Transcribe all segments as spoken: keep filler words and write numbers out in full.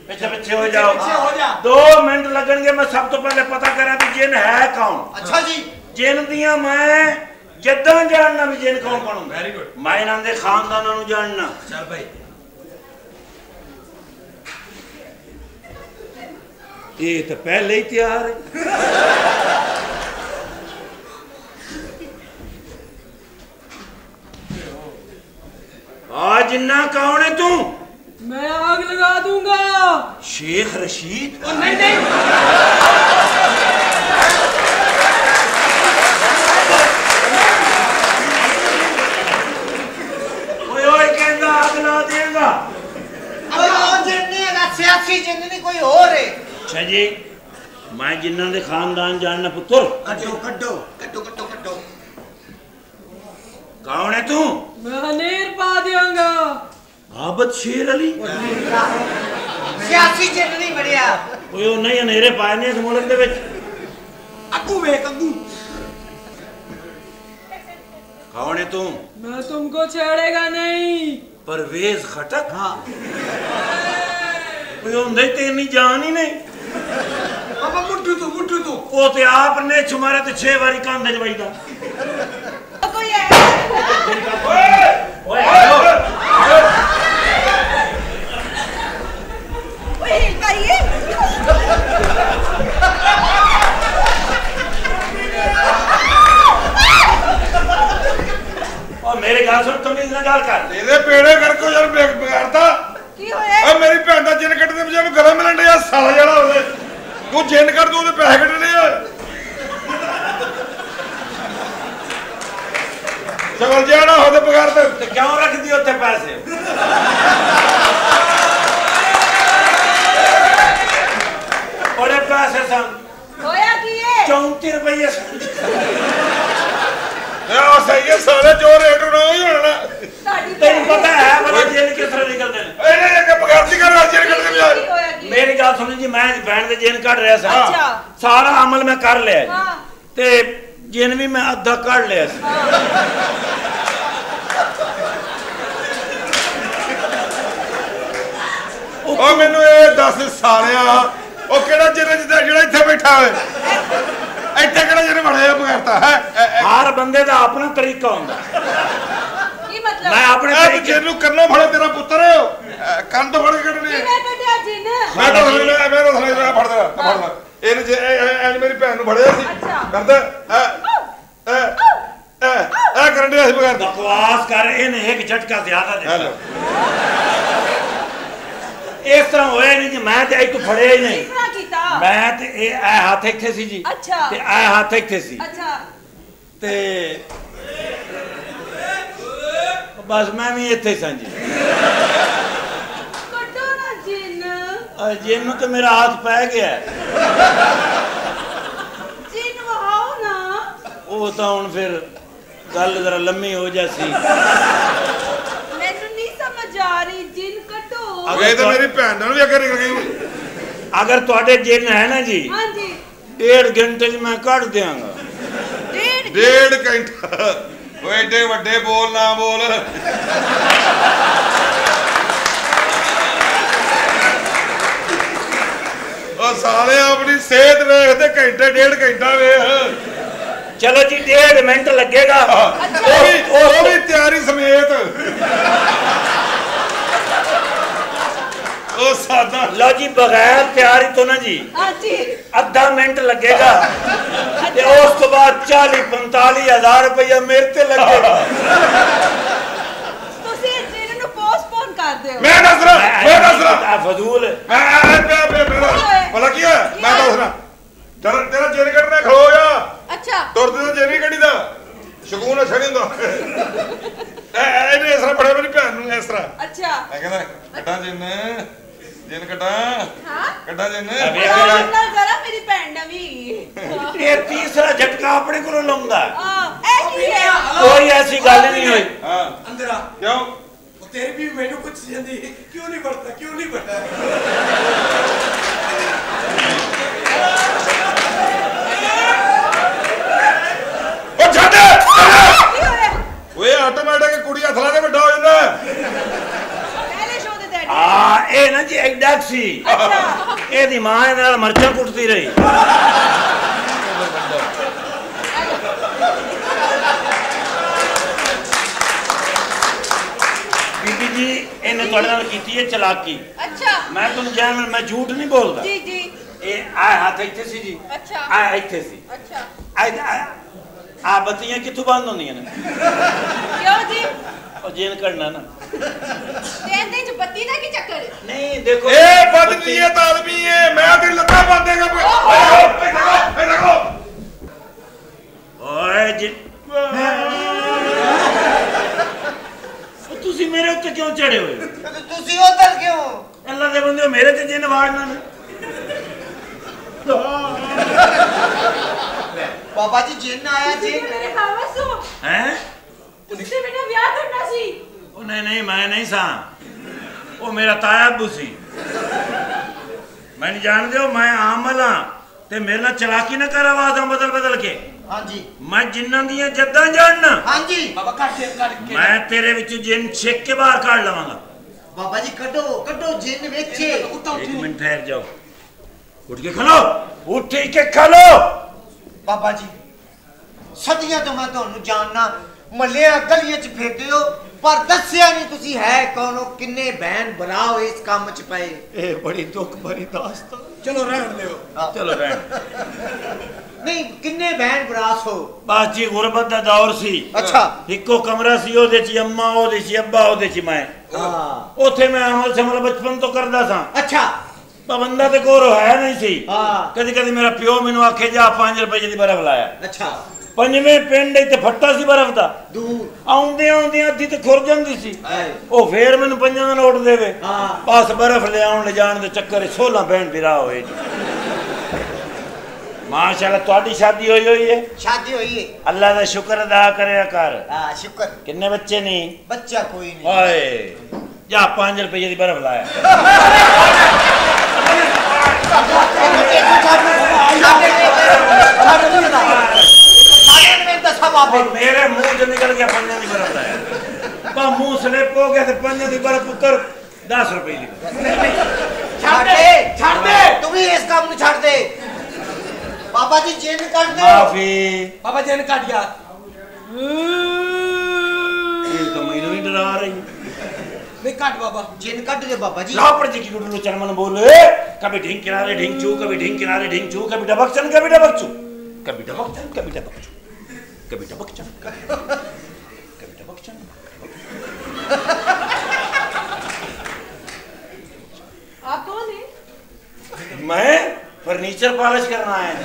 पीछे पीछे हो जाओ, हो जा। दो मिनट लगेंगे। मैं सब तो पहले पता करा भी जिन है कौन। अच्छा जी। जिन दियां मैं जद्दां जानना भी जिन कौन कौन होंदा। Very good. मैं इन्हां दे खानदानां नूं जानना। चल भाई। ये तो पहले ही तैयार है। आज जिन्ना कौन है तू? मैं आग लगा दूंगा। शेख रशीद? ओ नहीं नहीं। ओए ओए कहंदा आग ला देगा। अबे ओ जिन्नी है सियासी जिन्नी कोई और है। अच्छा जी, मैं जिन्ना दे खानदान जानना पुत्र। कड्डो कड्डो कड्डो कड्डो कड्डो। कौन है तू? मैं हनेर पा दूंगा। आबद शेर अली? सियासी जिन्नी बढ़िया। ओए ओ नहीं हनेरे पाए ने इस मुल्क दे विच। अग्गू वेख अग्गू। कौन है तू? मैं तुमको छेड़ेगा नहीं। परवेज खटक? हाँ। ओए ओंदे तेरी जान ही नहीं। अब मुट्ठू तू मुट्ठू तू। ओ ते आपने छुमारे ते छह बारी कांधे च वजदा। कोई है? ओए ओए हेलो। ओए कहिए। ओ मेरे गाल सुन, तमीज ना गाल कर। तेरे पेड़े कर को यार बिगाड़ता। की होया? ओ मेरी भैन दा जिन कटदे बजे मैं गला मिलन डया साला जड़ा होवे। तू जिन कर तू ओदे पैसे कटने आ। चल जाना होदे पगार ते ते क्यों रख दिए उत्ते पैसे? बड़े पैसे सन। होया की है? चौंतीस रुपये सन। यार सही है साले जो रेट होना ही होना। तेन पता है बड़ा जेल किस तरह निकलते हैं? ए नहीं ये पगार दी कर जिन कटदे बजे। मेरी गल सुनो जी, मैं बहन दे जेल कट रहा सा। अच्छा। सारा अमल मैं कर लिया। हाँ। ते जिन भी मैं अद्धा कट लिया। ओ मैनू ए दस सालिया ओ केड़ा जिन जेड़ा इत्थे बैठा होए। इत्थे केड़ा जिन बड़े पगारता है। हर बंदे दा अपना तरीका होंदा। की मतलब? मैं अपने ए तरीके जिन करना फड़े तेरा पुत्र कंन तो फड़ कटने। मैं कटिया जिन। मैं तो मैं मैं तो थले फड़ दे फड़ दे इन जे एन मेरी भैन नु फड़िया सी करदा ए ए ए ए करन दे बगैर बकवास कर। इन एक झटका ज्यादा दे। हेलो इस तरह होया नहीं जी, मैं ते आई तो फड़िया ही नहीं। किस तरह कीता? मैं ते ए ए हाथ इत्थे सी जी। अच्छा। ते ए हाथ इत्थे सी। अच्छा। ते बस मैं भी इत्थे सा जी। कटो ना जिन। जिन तो मेरा हाथ पै गया। जिन वहाओ ना। वो तो हुण फिर गल जरा लम्मी हो जासी। मैनू नहीं समझ आ रही। जिन कटो। अगे तो मेरी भैन नाल भी अगर निकल गई। अगर तुहाडे जिन है ना जी, हाँ जी। डेढ़ घंटे च मैं कट देंगा। डेढ़ डेढ़ घंटा ओ एडे वड्डे बोल ना बोल। ओ साले अपनी सेहत वेख ते घंटे डेढ़ घंटा वेख। चलो जी डेढ़ मिनट लगेगा। वो भी वो भी तैयारी समेत। ओ सादा लो जी बगैर तैयारी तो ना जी हाँ जी। अद्धा मिनट लगेगा। ते उस तो बाद चालीस पैंतालीस हजार रुपया मेरे ते लगेगा। तुसी जिन नु पोस्टपोन कर दो। मैं दस रहा मैं दस रहा फजूल मैं भला की है मैं दस रहा तेरा तेरा जेल कटना खलो जा। अच्छा। तुरते तो जेल नहीं कटी दा शकून अच्छा नहीं होंदा। ए ए इस तरह बड़े मेरी भैन नु इस तरह। अच्छा। मैं कहंदा कटा जिन जिन कटा हाँ? कटा जिन आराम नाल जरा मेरी भैन ने भी। ये तीसरा झटका अपने को लूंगा। हां ए की है? कोई ऐसी गल नहीं हुई। हां अंदर आ। क्यों वो तेरी भी मैनू कुछ जंदी क्यों नहीं बढ़ता क्यों नहीं बढ़ता। ओ छੱਡ की होया? ओए ऑटोमेटिक कुड़ी हथला दे ਵੱਡਾ ਹੋ ਜਾਂਦਾ। पहले शो दे हाँ, ये ना जी एडा ਨਲਾਇਕ ਸੀ ਇਹਦੀ ਮਾਂ ਇਹਦੇ ਨਾਲ ਮਰਚਾਂ ਕੁੱਟਦੀ ਰਹੀ बीबी जी इन्हें थोड़े नाल कीती है चलाकी अच्छा मैं तुम जान मैं झूठ नहीं बोलता जी जी ए आ हाथ इत्थे सी जी अच्छा आ इत्थे सी अच्छा आ आ बत्तियां कित्थों बंद होंदियां ने क्यों जी ओ जेन करना ना तेरे च बत्ती दा की चक्कर नहीं देखो ए बदनी है तालमी है मैं तेरी लत्ता बांध देगा पे देखो पे देखो ओए जी ਤੁਸੀਂ ਮੇਰੇ ਉੱਤੇ ਕਿਉਂ ਚੜੇ ਹੋਏ ਹੋ ਤੁਸੀਂ ਉਧਰ ਕਿਉਂ ਅੱਲਾ ਦੇ ਬੰਦੇ ਮੇਰੇ ਤੇ ਜਿੰਨ ਵਾੜਨਾ ਨੇ ਬਾਬਾ ਜੀ ਜਿੰਨ ਆਇਆ ਜੀ ਮੇਰੇ ਖਾਵਸੋ ਹੈ ਤੁਸੀਂ ਬੇਟਾ ਵਿਆਹ ਕਰਨਾ ਸੀ ਉਹ ਨਹੀਂ ਨਹੀਂ ਮੈਂ ਨਹੀਂ ਸਾਂ ਉਹ ਮੇਰਾ ਤਾਇਆ ਅੱਬੂ ਸੀ ਮੈਂ ਨਹੀਂ ਜਾਣਦੇ ਹੋ ਮੈਂ ਆਮਲਾ ਤੇ ਮੇਰੇ ਨਾਲ ਚਲਾਕੀ ਨਾ ਕਰ ਆਵਾਜ਼ਾਂ ਬਦਲ ਬਦਲ ਕੇ ਹਾਂਜੀ ਮੈਂ ਜਿੰਨਾਂ ਦੀਆਂ ਜੱਦਾਂ ਜਾਣਨਾ ਹਾਂਜੀ ਬਾਬਾ ਕੱਟ ਦੇ ਕੱਟ ਕੇ ਮੈਂ ਤੇਰੇ ਵਿੱਚ ਜਿੰਨ ਛੇਕ ਕੇ ਬਾਹਰ ਕੱਢ ਲਵਾਂਗਾ ਬਾਬਾ ਜੀ ਕੱਢੋ ਕੱਢੋ ਜਿੰਨ ਵੇਖੇ ਉੱਤਾ ਇੱਕ ਉੱਠੀ ਮਿੰਟ ਠਹਿਰ ਜਾਓ ਉੱਠ ਕੇ ਖਲੋ ਉੱਠ ਕੇ ਖਲੋ ਬਾਬਾ ਜੀ ਸਦੀਆਂ ਤੋਂ ਮੈਂ ਤੁਹਾਨੂੰ ਜਾਣਨਾ ਮੱਲਿਆਂ ਗਲੀਆਂ 'ਚ ਫਿਰਦੇ ਹੋ ਪਰ ਦੱਸਿਆ ਨਹੀਂ ਤੁਸੀਂ ਹੈ ਕੌਣ ਹੋ ਕਿੰਨੇ ਬਹਿਨ ਭਰਾ ਹੋ ਇਸ ਕੰਮ 'ਚ ਪਏ ਇਹ ਬੜੀ ਦੁੱਖ ਭਰੀ ਦਾਸਤਾਨ ਚਲੋ ਰਹਿਣ ਦਿਓ ਚਲੋ ਰਹਿਣ ਨਹੀਂ ਕਿੰਨੇ ਬਹਿਨ ਭਰਾ ਹੋ ਬਸ ਜੀ ਗੁਰਬਤ ਦਾ ਦੌਰ ਸੀ ਅੱਛਾ ਇੱਕੋ ਕਮਰਾ ਸੀ ਉਹਦੇ 'ਚ ਅੰਮਾ ਉਹਦੇ 'ਚ ਅੱਬਾ ਉਹਦੇ 'ਚ ਮੈਂ ਹਾਂ ਉੱਥੇ ਮੈਂ ਅਮਲ ਸ਼ਮਲ ਬਚਪਨ ਤੋਂ ਕਰਦਾ ਸਾਂ ਅੱਛਾ ਪਾਬੰਦਾ ਤੇ ਕੋਰ ਹੈ ਨਹੀਂ ਸੀ ਹਾਂ ਕਦੀ ਕਦੀ ਮੇਰਾ ਪਿਓ ਮੈਨੂੰ ਆਖੇ ਜਾ ਪੰਜ ਰੁਪਏ ਦੀ ਬਰਫ਼ ਲਾਇਆ ਅੱਛਾ ਪੰਜਵੇਂ ਪਿੰਡ ਇੱਥੇ ਫੱਟਾ ਸੀ ਬਰਫ਼ ਦਾ ਦੂਰ ਆਉਂਦੇ ਆਉਂਦੇ ਅੱਧੀ ਤੇ ਖੁਰ ਜਾਂਦੀ ਸੀ ਹਾਏ ਉਹ ਫੇਰ ਮੈਨੂੰ ਪੰਜਾਂ ਦਾ ਨੋਟ ਦੇਵੇ ਹਾਂ ਬਸ ਬਰਫ਼ ਲਿਆਉਣ ਲਿਜਾਣ ਦੇ ਚੱਕਰ ਸੋਲਾਂ ਭੈਣ ਵਿਰਾ ਹੋਏ ਜੀ ਮਾਸ਼ਾਅੱਲਾ ਤੁਹਾਡੀ ਸ਼ਾਦੀ ਹੋਈ ਹੋਈ ਹੈ ਸ਼ਾਦੀ ਹੋਈ ਹੈ ਅੱਲਾ ਦਾ ਸ਼ੁਕਰ ਅਦਾ ਕਰਿਆ ਕਰ ਹਾਂ ਸ਼ੁਕਰ ਕਿੰਨੇ ਬੱਚੇ ਨਹੀਂ ਬੱਚਾ ਕੋਈ ਨਹੀਂ ਓਏ ਜਾ ਪੰਜ ਰੁਪਏ ਦੀ ਬਰਫ਼ ਲਾਇਆ मेरे मुंह से निकल गया पंजा की बर्फ लाया तो मुंह स्लिप हो गया तो पंजा की बर्फ उतर दस रुपए की ਛੱਡ ਦੇ ਛੱਡ ਦੇ ਤੂੰ ਵੀ ਇਸ ਕੰਮ ਨੂੰ ਛੱਡ ਦੇ ਬਾਬਾ ਜੀ ਜਿੰਨ ਕੱਢ ਦਿਓ माफी ਬਾਬਾ ਜੀ ਨੇ ਕੱਟ ਗਿਆ ये तो मैंने ही डरा रही ਨਹੀਂ ਕੱਟ ਬਾਬਾ जिन कट दे बाबा जी लापड़ जी की गुडलू चरमन बोले कभी ढींग किनारे ढींग चू कभी ढींग किनारे ढींग चू कभी डबक चन कभी डबक चू कभी डबक चन कभी डबक चू कभी डबक चन कभी डबक चन आप कौन है मैं फर्नीचर पॉलिश करना है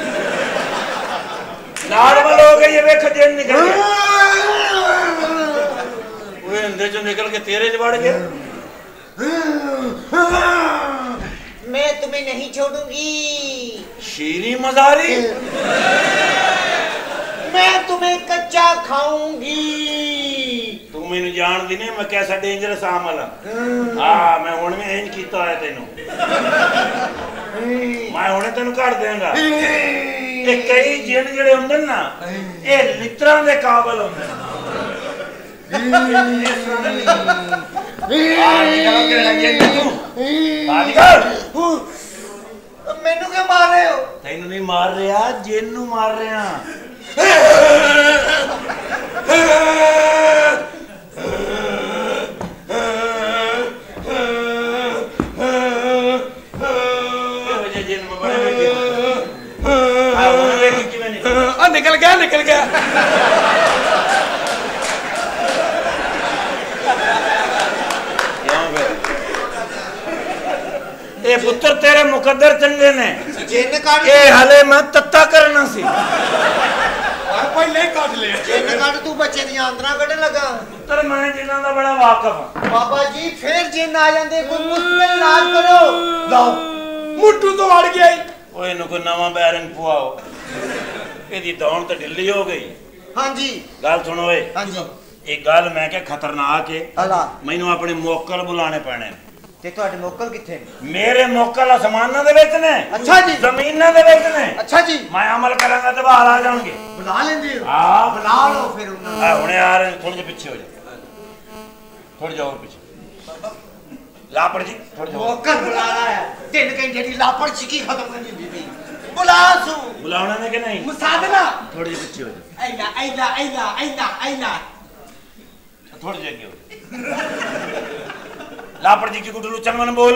नॉर्मल हो गई ये देखो जेन निकल गया वो अंदर जो निकल के तेरे च बढ़ गया मैं तुम्हें नहीं छोड़ूंगी शीरी मजारी मैं तुम्हें कच्चा खाऊंगी तू मैनू जानदी नहीं मैं कैसा डेंजरस आमल हाँ मैं हुण में इंज कीता है तेनू मैं हुणे तेनू कट देंगा ये कई जिन जेड़े हुंदे ना ये लित्रां दे काबिल हुंदे मैनू क्यों मार रहे हो तेनू नहीं मार रहा जिन नू मार रहा ਆ ਨਿਕਲ ਗਿਆ ਨਿਕਲ ਗਿਆ ए पुत्र तेरे मुकद्दर चंगे ने जिन काट ए हले मैं तत्ता करना सी ਪਹਿਲੇ ਕੱਟ ਲਿਆ जिन काट तू बच्चे दी आंदरा कढ़ लगा पुत्र मैं जिन्हां दा बड़ा वाकिफ हां बाबा जी फिर जिन आ जांदे कोई मुश्किल इलाज करो ਲਓ ਮੁੱਢੂ ਤੋਂ ਵੜ ਗਿਆ ਈ ओए इन्हू कोई नवा बैरंग पुआओ एदी दौड़ ते ढिल्ली हो गई हां जी गल सुनो ओए हां जी एक गल मैं क्या खतरनाक है अल्लाह मैनू अपने मोकल बुलाने पैने ते ਤੁਹਾਡੇ ਮੋਕਲ ਕਿੱਥੇ ਨੇ मेरे मोकल आसमानां दे विच ने अच्छा जी जमीनां दे विच ने अच्छा जी मैं अमल करांगा ते बाहर आ जाणगे बुला लेंदे हो हां बुला लो फिर उन्हें आ हुणे आ रहे थोड़े जे पीछे हो जा थोड़े जाओ और पीछे लापड़ जी थोड़ी वो कर बुला रहा है तीन घंटे की लापड़ चिकी खत्म करनी बीबी बुला सू बुलावना ने कि नहीं मुसादना थोड़ी जी पीछे हो जाओ ऐला ऐला ऐला ऐला ऐला थोड़ी जगह हो लापड़ जी की गुडलू चंगन बोल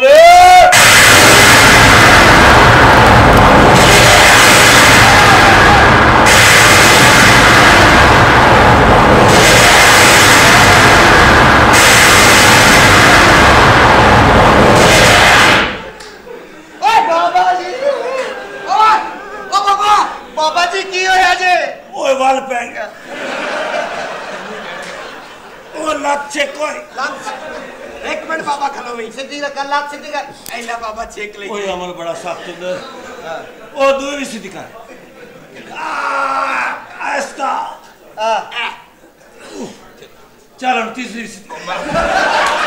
बाबा जी की होया जे ओए वाल पे गया ओ लात से कोई एक मिनट बाबा खलो भाई सीधी रख लात सीधी कर ऐला बाबा चेक ले ओए अमर बड़ा सख्त दे ओ दो भी सीधी कर आ आस्ता हां चल हम तीसरी सीधी